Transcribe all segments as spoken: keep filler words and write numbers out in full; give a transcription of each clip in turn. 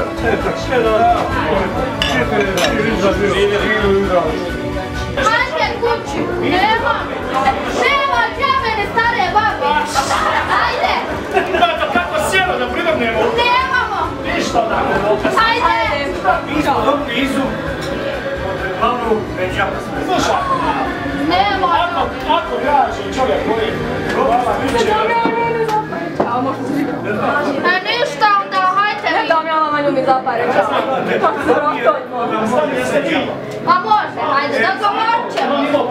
Hajde kući, nema, nema džabene stare babi. Hajde. Kako sjelo da pridognemo? Nemamo. Ništa da. Hajde. Mi smo do blizu. Glavnu veđaka smo. Slušaj. Nema. Ako, ako graže čovjek koji glava viće... A ništa onda, hajte vi. Ne dam ja vama nju mi zapare. Pa može, hajde, da govorit ćemo.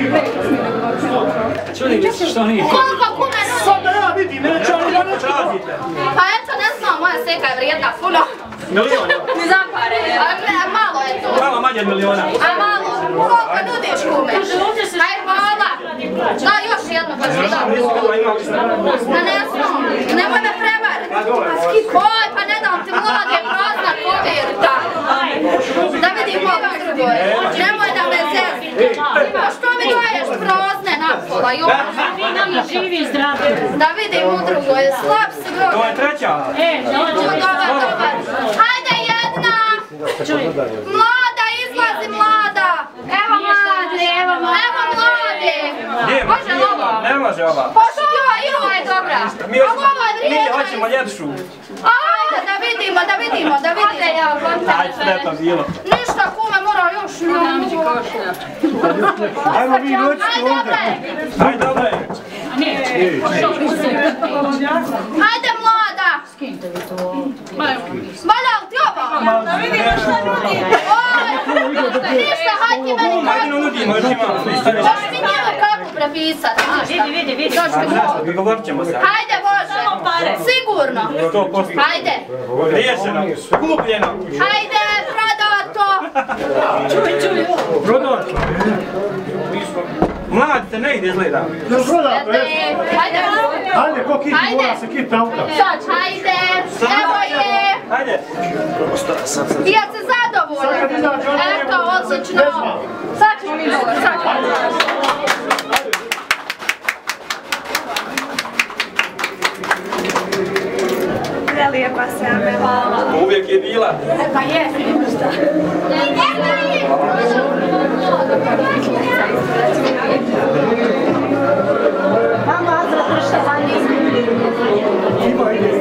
Čudim li što nije? Koliko kume nudi? Sad da ja vidim, neće ali ja neću radite. Pa eto, ne znam, moja seka je vrijedna puno. Milion. Mi zapare. A malo je to. Malo manje od miliona. A malo, koliko nudiš kume? Aj, hvala. Da, još jedno pa ću da. Da ne znam, nemoj me prevariti. Oj, pa ne dam ti mlade prazna kovirta. Da vidim ovo drugoj. Nemoj da me zezi. Pa što mi daješ prazne napola? Vi nam je živi i zdravi. Da vidim u drugoj, slab si god. To je treća. E, dođe. Dobar, dobar. Hajde jedna. Mlada, izlazi mlada. Evo mladi, evo mladi. Može li ovo? Ne može ova. Pa što i ovo je dobra. Mi hoćemo ljepšu. Ajde, da vidimo, da vidimo, da vidimo. Ajde, sretno bilo. Ništa, kume, mora još nju. Ajmo vi noćite ovdje. Ajde, dobro. Hajde, mlada. Valja li ti ovo? Da vidimo šta nudi. Oj, ništa, hajde ti meni kapu. Ajde, nudimo, još ima. Možeš mi njemu kapu prepisati, ništa. Vidi, vidi, vidi. Vi govorit ćemo se. Hajde, Bože. Sigurno. sto posto. Hajde. Riješeno. Kupljeno. Hajde, prodato. Čuj, čuj. Prodato. Mlad se ne ide izgleda. Ne prodato, jes? Hajde. Ajde, ko kiti Ajde. mora se kiti auta. Hajde. Evo je. Ajde. Ja se zadovoljam. Eto, odlično. Sad ćemo mi dobro. Sad ćemo. Prelijepa se, ame, hvala. Uvijek je bila. Pa jes, ništa. Mama, Azra, prša za njim. Ima ide.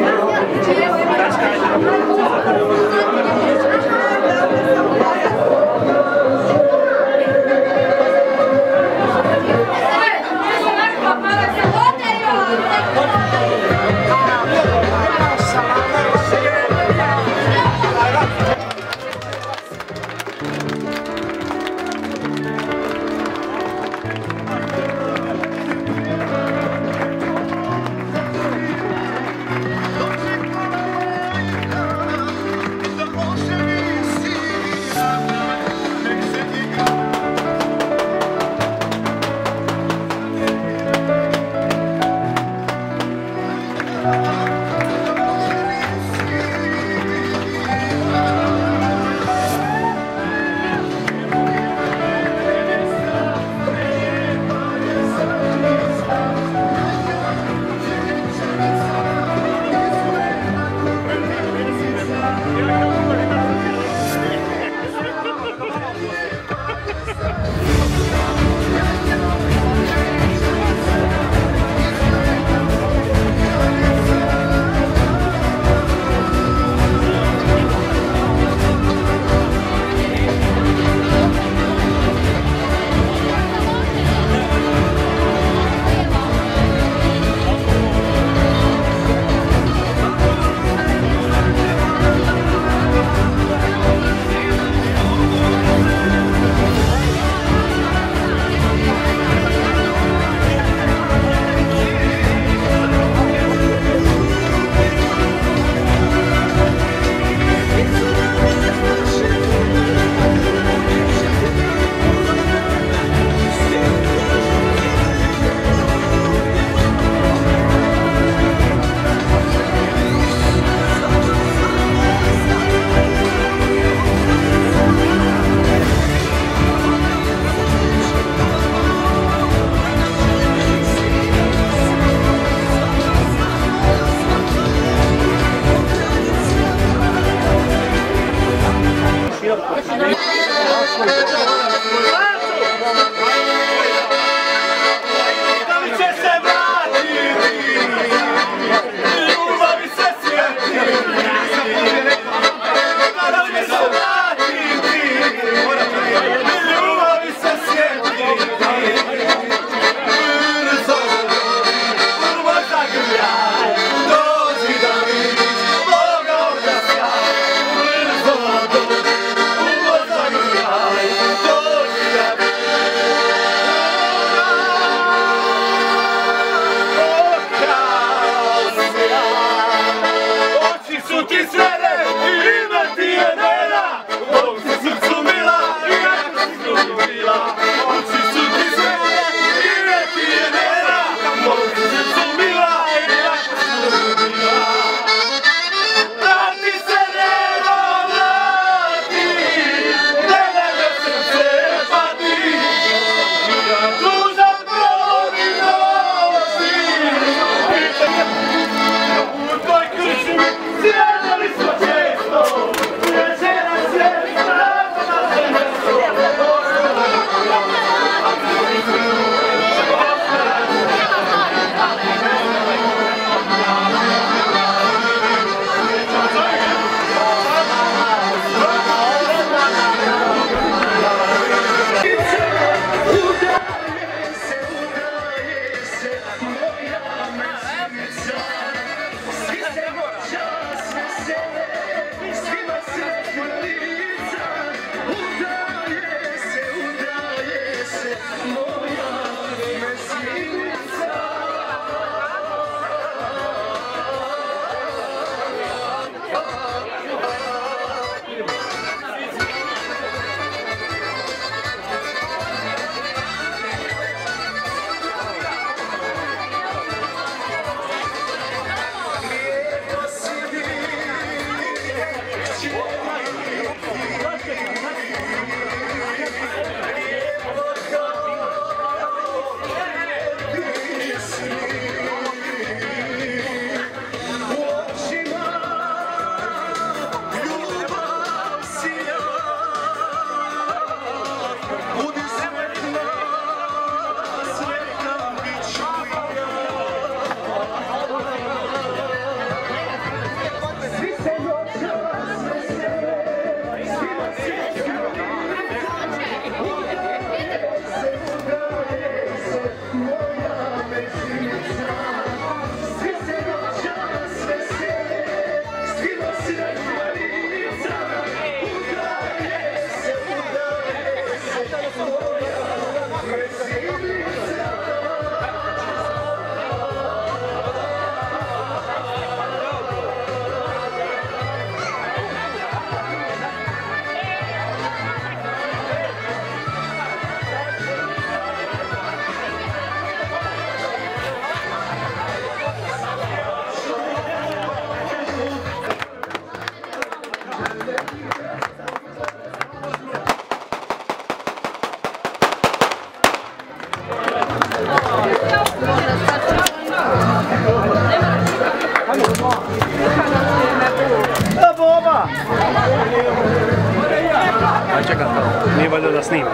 Nije valjda da snimaš.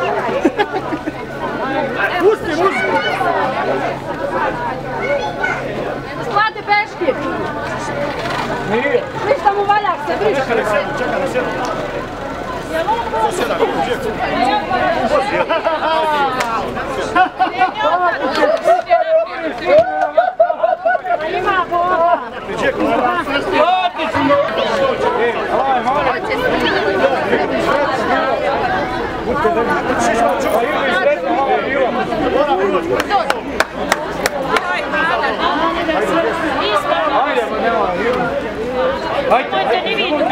Pusti, pusti! Skladi peški! Nije! Ništa mu valja se, briš! Čekaj na sjedu, čekaj na sjedu. Sjedan, Ima bola! Nemojte ni vidu.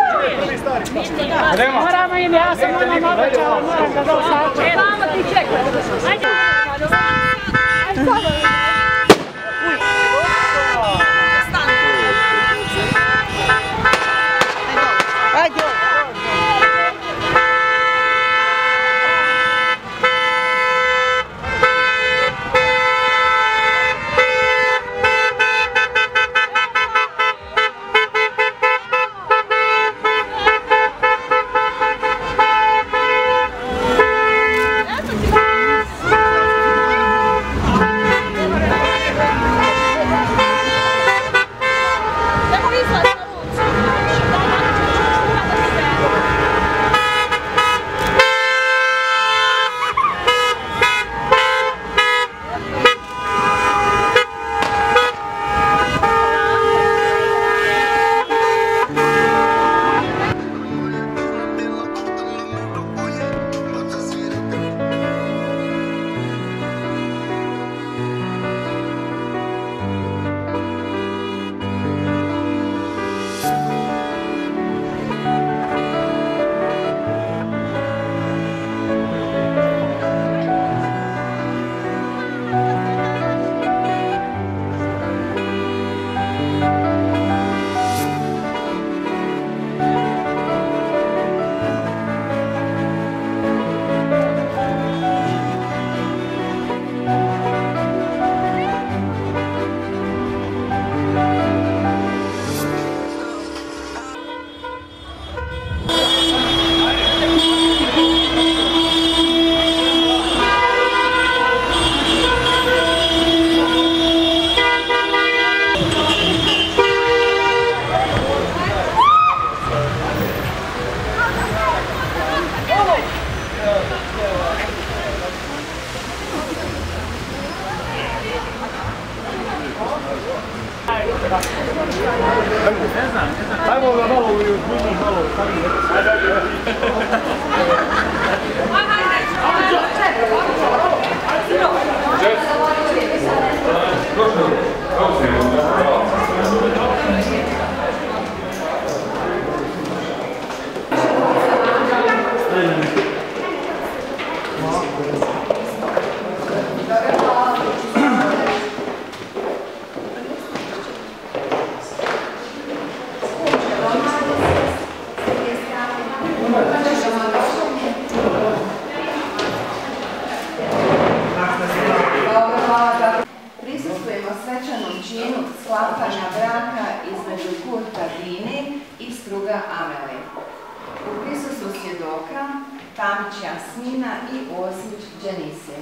Moramo im, ja sam onom obećala, moram da dosačem. Samo ti čekaj! Ajde! Ajmo ga malo u uzbuđi, malo stavim. Prisustvujemo svečanom činu sklapanja braka između Kurta Dine i Struga Amele. U prisustvu svjedoka Tamić Jasmina i Osmić Dženise.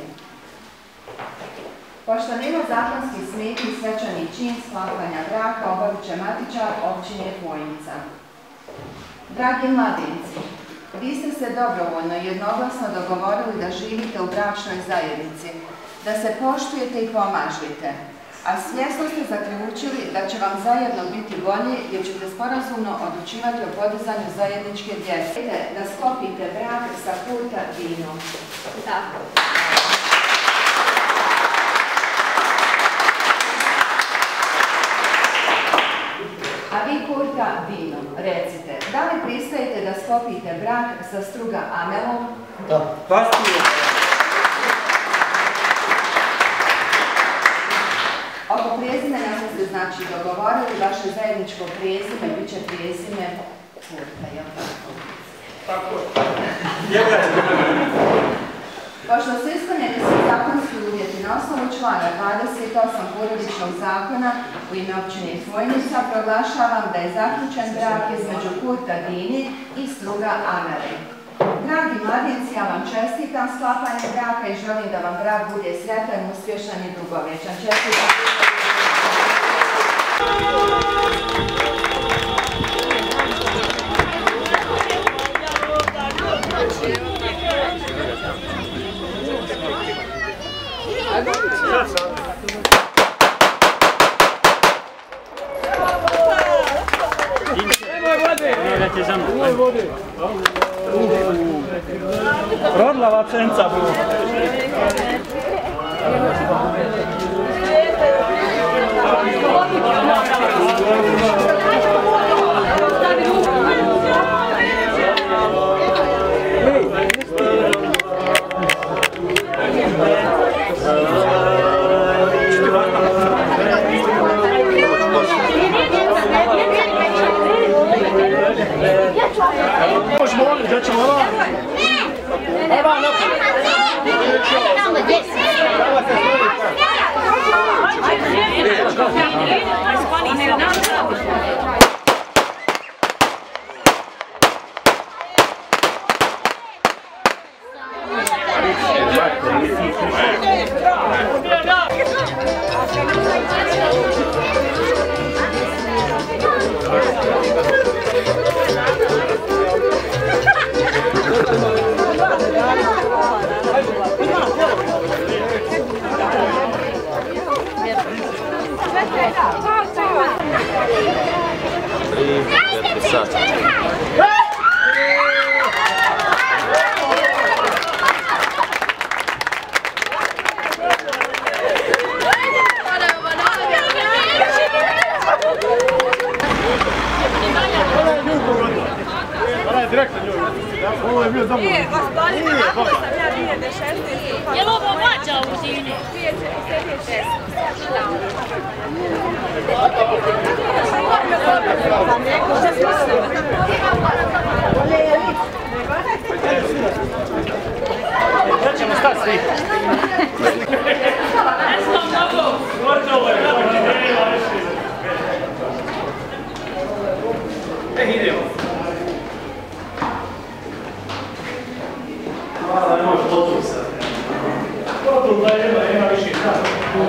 Pošto nema zakonskih smetnji, svečani čin sklapanja braka obavit će matičar općine Vojnica. Dragi mladenci, vi ste se dobrovoljno i jednoglasno dogovorili da živite u bračnoj zajednici, da se poštujete i pomažite, a svjesno ste zaključili da će vam zajedno biti bolje jer ćete sporazumno odlučivati o podizanju zajedničke djece. Da sklopite brak sa Kurta Dinom. Tako. A vi Kurta Dino, recite, da li pristajete da sklopite brak sa Struga Amelom? Da. Pastuje. Oko prezimena ste se znači dogovorili, vaše zajedničko prezime bit će prezime Kurta, jel tako? Tako. Pošto su ispunjeni svi zakonski uvjeti na osnovu člana dvadeset osam porodičnog zakona u ime općine Vojnica, proglašavam da je zaključen brak između Kurta Dine i Struga Amele. Dragi mladenci, ja vam čestitam sklapanje braka i želim da vam brak bude sretan, uspješan i dugovječan. Čestitam. Rodlava cenca bu. Možeš molim, da ćemo ovo? Evo, naprijed. Ovo je bio za mnom. Nije, gospodin, ako sam ja dvije tisuće šesnaeste. Je li ovo mlađa u zini? dvije tisuće šesnaeste. Sad ćemo stati svi. E, idemo. Hvala, ne može potup sad. Potup da ima, ima više kada.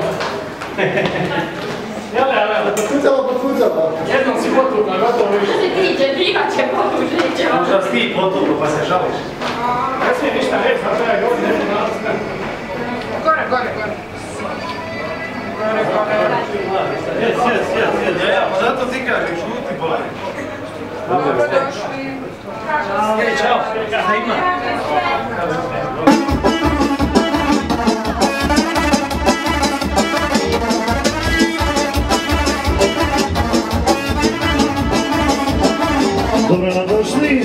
Jele, jele. Potpucamo, potpucamo. Jednom si potupna, gotovo više. Što ti tiđe, Diva će potužiće. Možda si ti potupu pa se žališ. Ne smije ništa reći, zato ja govorim nešto nas. Gore, gore, gore. Gore, gore. Jes, jes, jes, jes. Ja, pa zato ti kažem, šuti bolje. Dobrodošli. Hej, čao. Šta ima? Dobrodošli.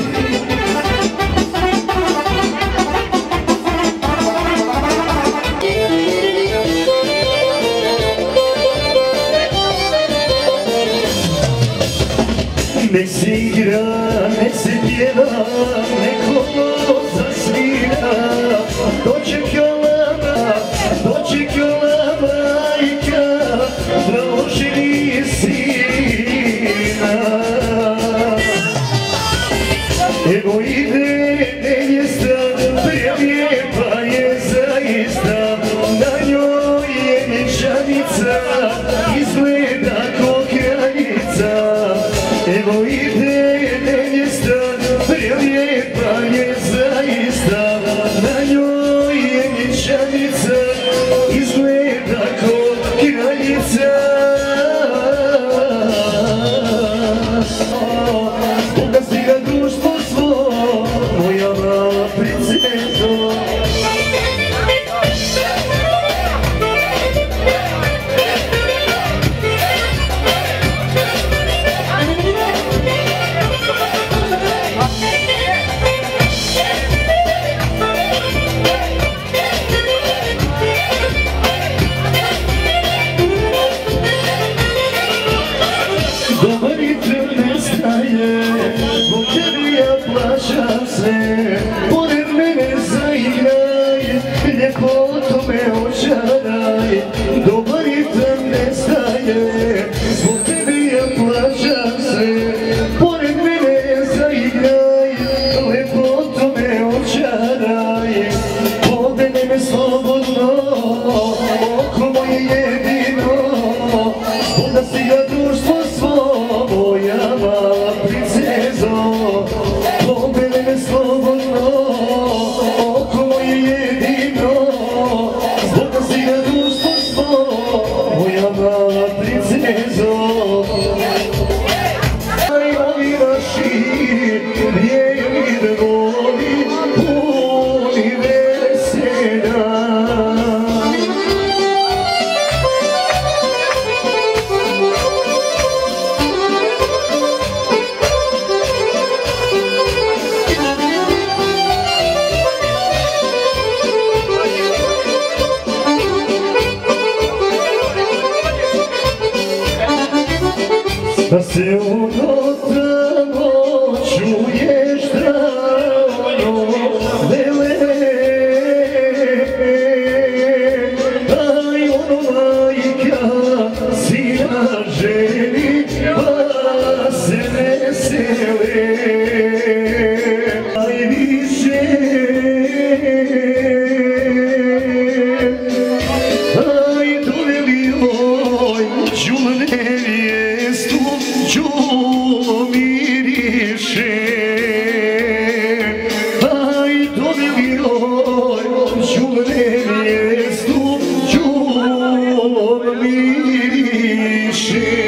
Nek se igra, nek se pjeva, neko zasvira, dočekala, dočekala majka, pravoženi sina. Evo ide nevjesta, prelijepa je zaista, na njoj je vjenčanica, izgleda ko kraljica. Evo ide nevjesta, prelijepa je zaista, na njoj je vjenčanica, izgleda ko kraljica. Ugasi ga društvo svo, moja mala princezo. Pored mene zaigraj, ljepoto me očaraj, dobar ritam ne staje, zbog tebe ja plaćam se. Pored mene zaigraj, ljepoto me očaraj. me slobodno, oko moje jedino, zbog da si ga društvo svo, moja mala princezo. Poveli me slobodno, oko moje jedino, zbog da si ga društvo svo, moja mala princezo. Aj ovi vaši vrijedi da voli, puni vesela. Da se ono tamo čuješ strano vele, aj ono majka sina ženi pa se vesele, aj više, aj doveli oj čulne vijestu, čulo miriše, aj doveli oj čulne vijestu, čulo miriše.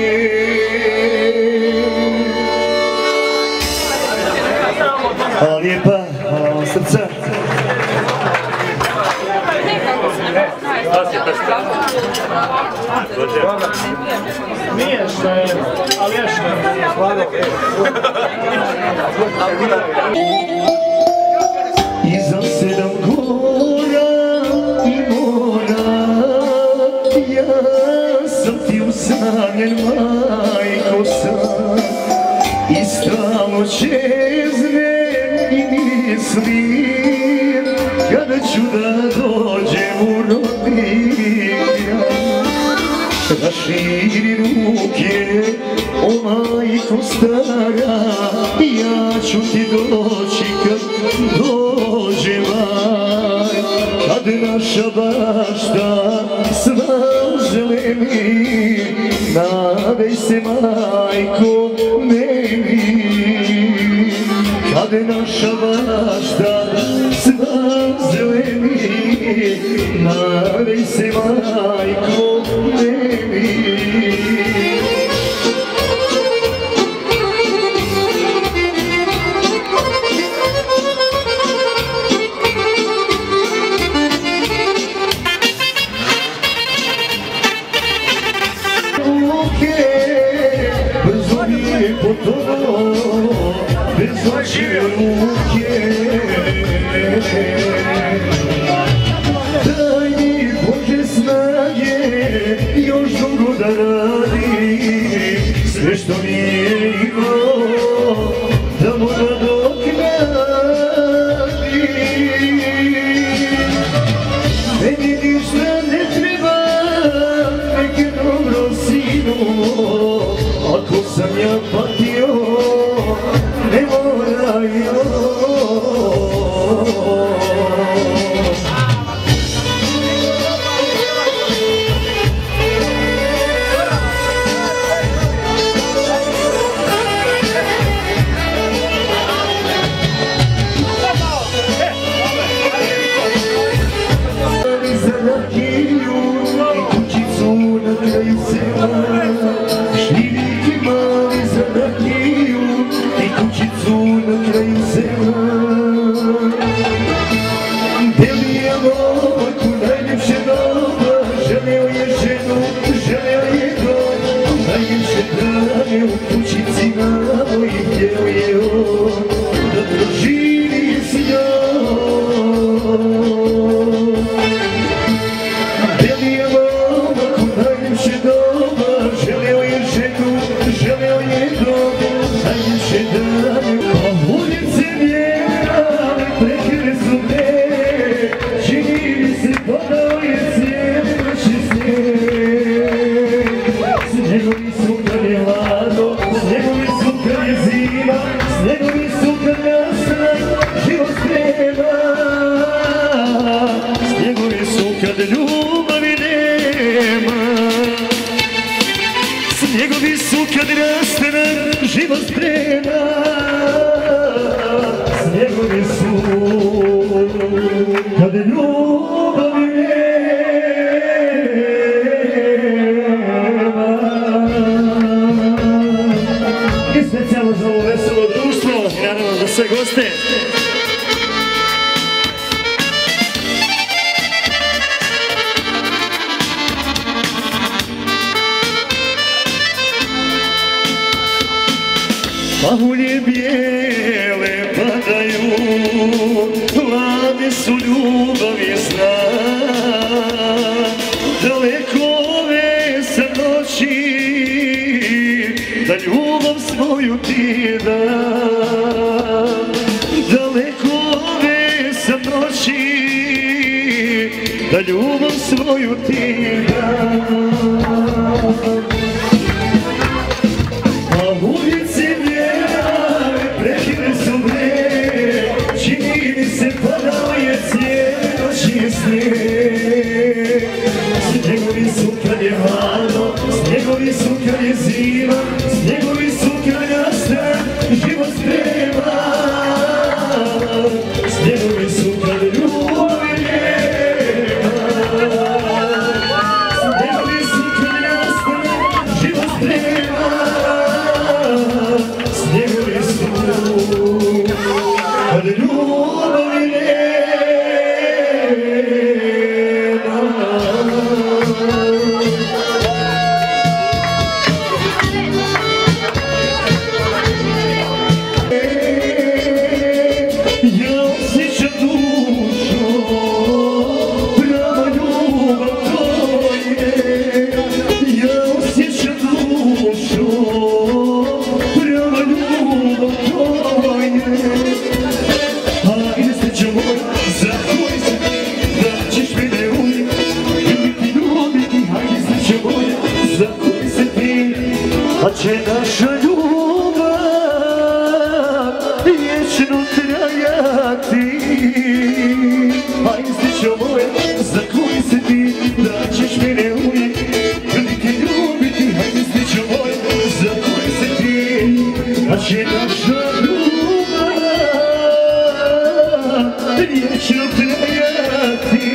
Hvala lijepa, hvala vam srca. Miješno je, ali ješno je. Iza sedam gora i mora, ja sam ti usamljen, majko sam, i stalno čeznem i mislim kada ću da dođem u rodni kraj. Raširi ruke, o majko stara, ja ću ti doći kad dođe maj. Kad naša bašta sva zeleni, nadej se majko meni. Kad naša bašta sva zeleni, nadej se majko meni. Brzo mi je potonuo, bez očije ruke. Daj mi Bože snage, Snjegovi su kad ljubavi nema, snjegovi su kad rastane život sprema, snjegovi su kad ljubavi nema. I specijalno za ovo veselo društvo i naravno za sve goste. Pahulje bijele padaju, hladne su ljubavi zna, daleko ove sa noći, da ljubav svoju ti dam. Daleko ove sa noći, da ljubav svoju ti dam. A ulici prekine su bre, čini mi se padao je cijenoćni snijeg. Snjegovi su kad je hladno, snjegovi su kad je zima, snjegovi su kad nastaje život sprema. Snjegovi su kad ljubavi nema, snjegovi su kad nastaje život sprema. Snjegovi su kad ljubavi nema. Ja osjećam dušo, prava ljubav to je. Ja osjećam dušo, prava ljubav to je. Ajde srećo moj, zatvori se ti, da ćeš mene uvijek ljubiti, ljubiti. Ajde srećo moja, zatvori se ti, a će naša ljubav vječno trajati. Ajde srećo moja, zatvori se ti, da ćeš mene uvijek ljubiti, ljubiti. Ajde srećo moja, zatvori se ti, a će naša ljubav vječno trajati.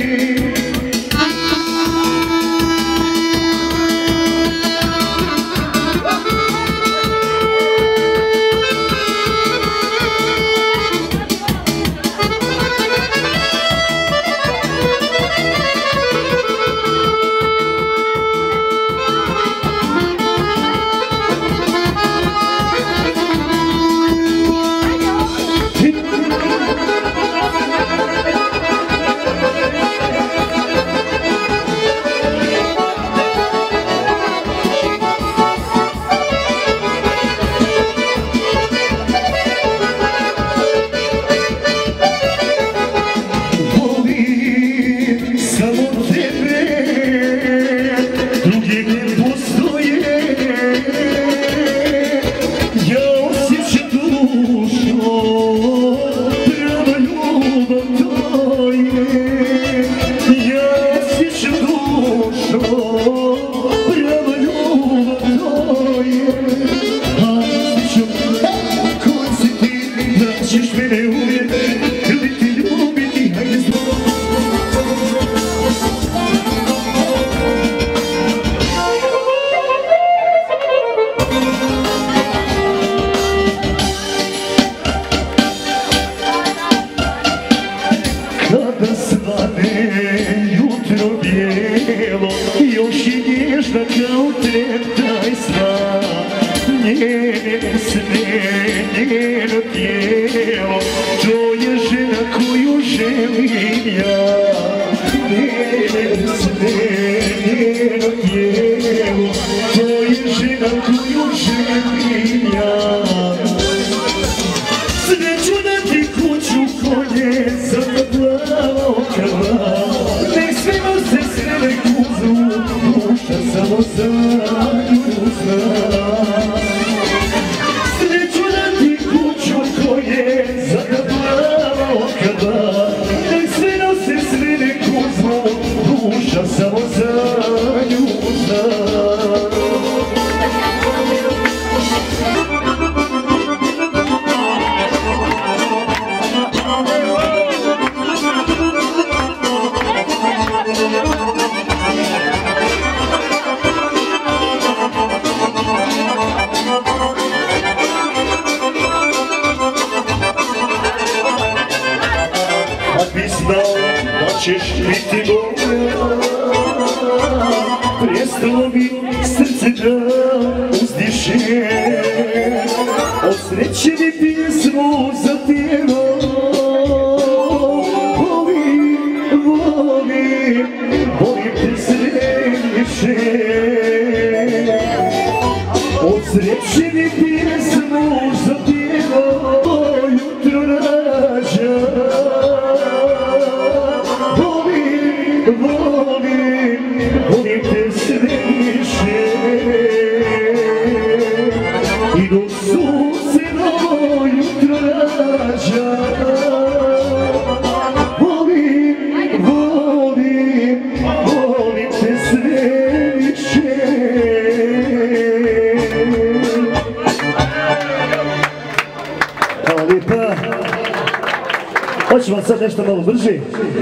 Kada svane jutro bijelo, još je nježna kao tren taj sva. Njene sne, njeno tijelo, to je žena koju želim ja. Njene sne, njeno tijelo, to je žena koju želim ja. Sreću da ti kuću konje zaplavo krva, nek svima se srede kuzu, duša samo za. duša samo za nju zna. Kad bi znao da ćeš biti moja, prestalo bi srce da uzdiše. Od sreće mi pjesmu zapjevao, volim, volim, volim te sve više. Od sreće mi pjesmu zapjevao, jutro rađa. Volim, volim te sve više. I dok sunce novo jutro rađa, volim, volim, volim te sve više. Hvala lijepa. Hoćemo sad nešto malo brže?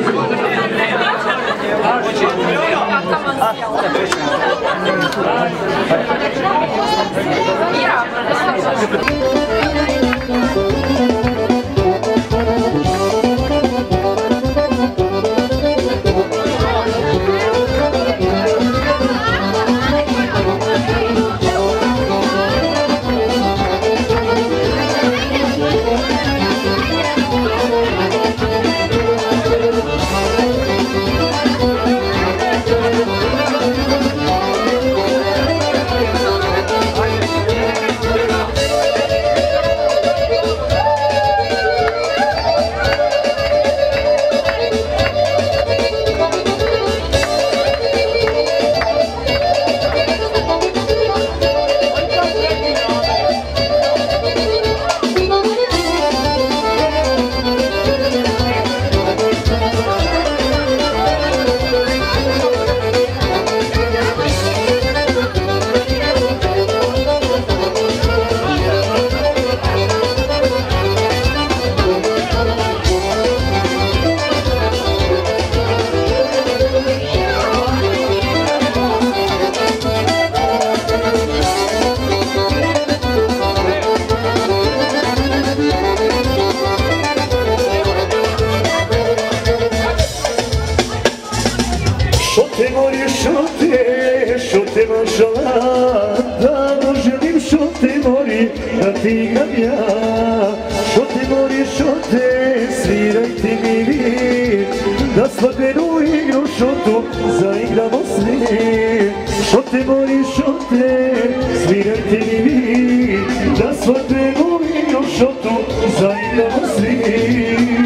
Šote moje šote, šote mašala, davno želim šote mori, da tikam ja. Šote moje šote, svirajte mi vi, da svadbenu igru šotu zaigramo svi. Šote moje šote, svirajte mi vi, da svadbenu igru šotu zaigramo svi.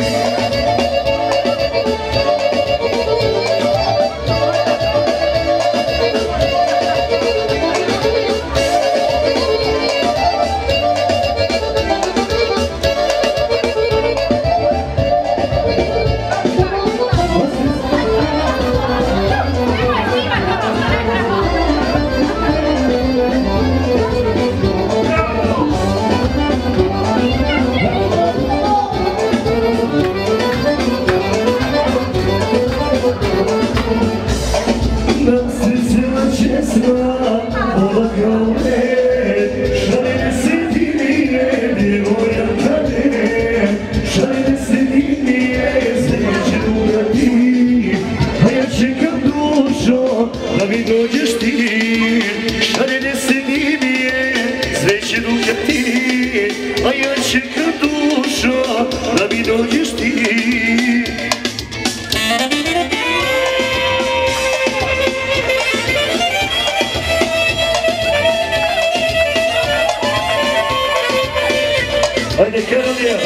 Da mi dođeš ti, šaljene se nimije, sve će dugati, a ja čekam dušo, da mi dođeš ti. Ajde, Karolija!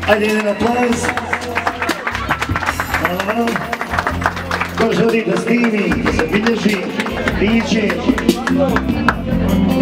Ajde, jedan aplauz. Ko želi da snimi, zabilježi, prijeđe.